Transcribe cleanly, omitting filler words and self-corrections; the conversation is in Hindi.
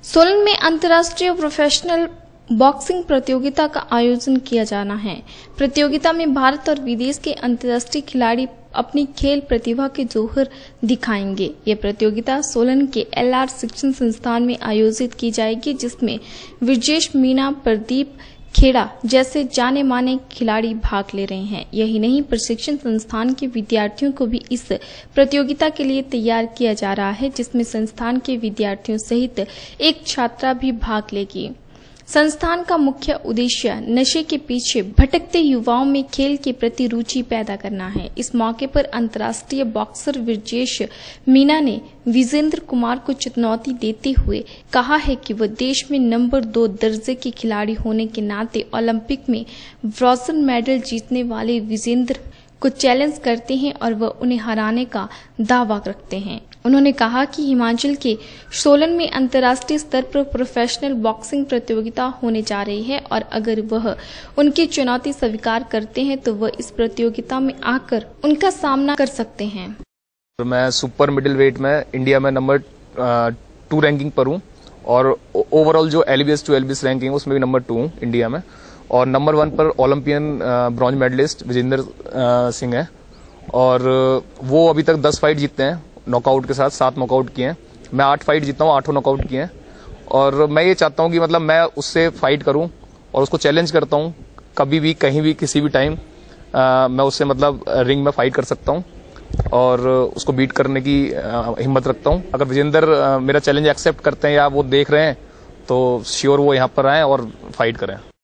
सोलन में अंतर्राष्ट्रीय प्रोफेशनल बॉक्सिंग प्रतियोगिता का आयोजन किया जाना है। प्रतियोगिता में भारत और विदेश के अंतर्राष्ट्रीय खिलाड़ी अपनी खेल प्रतिभा के जौहर दिखाएंगे। ये प्रतियोगिता सोलन के LR शिक्षण संस्थान में आयोजित की जाएगी, जिसमें विजेश मीना, प्रदीप खेड़ा जैसे जाने माने खिलाड़ी भाग ले रहे हैं। यही नहीं, प्रशिक्षण संस्थान के विद्यार्थियों को भी इस प्रतियोगिता के लिए तैयार किया जा रहा है, जिसमें संस्थान के विद्यार्थियों सहित एक छात्रा भी भाग लेगी। संस्थान का मुख्य उद्देश्य नशे के पीछे भटकते युवाओं में खेल के प्रति रुचि पैदा करना है। इस मौके पर अंतर्राष्ट्रीय बॉक्सर विजेश मीना ने विजेंद्र कुमार को चुनौती देते हुए कहा है कि वह देश में नंबर 2 दर्जे के खिलाड़ी होने के नाते ओलंपिक में ब्रॉन्ज मेडल जीतने वाले विजेंद्र को चैलेंज करते हैं और वह उन्हें हराने का दावा रखते हैं। उन्होंने कहा कि हिमाचल के सोलन में अंतर्राष्ट्रीय स्तर पर प्रोफेशनल बॉक्सिंग प्रतियोगिता होने जा रही है और अगर वह उनकी चुनौती स्वीकार करते हैं तो वह इस प्रतियोगिता में आकर उनका सामना कर सकते हैं। मैं सुपर मिडिल वेट में इंडिया में नंबर 2 रैंकिंग पर हूँ और ओवरऑल जो LBS to LBS रैंकिंग उसमें भी नंबर 2 हूँ इंडिया में, और नंबर 1 पर Olympian bronze medallist Vijender Singh है और वो अभी तक 10 फाइट जीतते हैं नॉकआउट के साथ, 7 नॉकआउट किए हैं। मैं 8 फाइट जीता हूँ, 8 नॉकआउट किए हैं और मैं ये चाहता हूँ कि मतलब मैं उससे फाइट करूँ और उसको चैलेंज करता हूँ। कभी भी, कहीं भी, किसी भी टाइम मैं उससे मतलब रिंग में फाइट कर सकता हूँ और उसको बीट करने की हिम्मत रखता हूँ। अगर विजेंद्र मेरा चैलेंज एक्सेप्ट करते हैं या वो देख रहे हैं तो श्योर वो यहाँ पर आए और फाइट करें।